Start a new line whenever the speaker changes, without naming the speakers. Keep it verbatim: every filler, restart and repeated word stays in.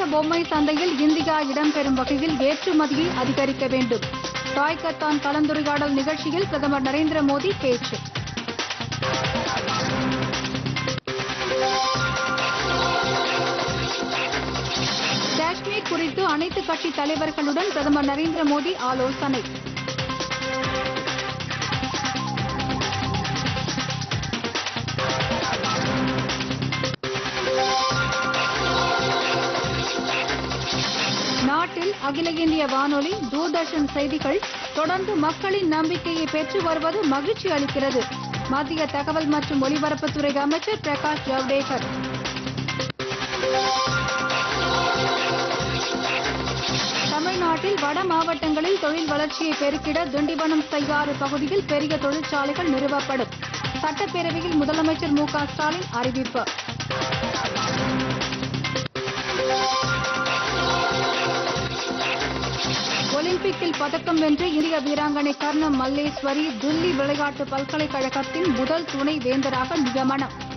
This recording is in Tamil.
பொம்மை சந்தையில் இந்தியா இடம்பெறும் வகையில் ஏற்றுமதியை அதிகரிக்க வேண்டும். டாய்கத்தான் கலந்துரையாடல் நிகழ்ச்சியில் பிரதமர் நரேந்திர மோடி பேச்சு. காஷ்மீர் குறித்து அனைத்து கட்சி தலைவர்களுடன் பிரதமர் நரேந்திர மோடி ஆலோசனை. நாட்டில் அகில இந்திய வானொலி, தூர்தர்ஷன் செய்திகள் தொடர்ந்து மக்களின் நம்பிக்கையை பெற்று வருவது மகிழ்ச்சி அளிக்கிறது. மத்திய தகவல் மற்றும் ஒலிபரப்புத்துறை அமைச்சர் பிரகாஷ் ஜவடேகர். தமிழ்நாட்டில் வட மாவட்டங்களில் தொழில் வளர்ச்சியை பெருக்கிட திண்டிவனம் செய்யாறு பகுதியில் பெரிய தொழிற்சாலைகள் நிறுவப்படும். சட்டப்பேரவையில் முதலமைச்சர் மு க ஸ்டாலின் அறிவிப்பு. ஒலிம்பிக்கில் பதக்கம் வென்று இந்திய வீராங்கனை கர்ணம் மல்லேஸ்வரி தில்லி விளையாட்டு பல்கலைக்கழகத்தின் முதல் துணை வேந்தராக நியமனம்.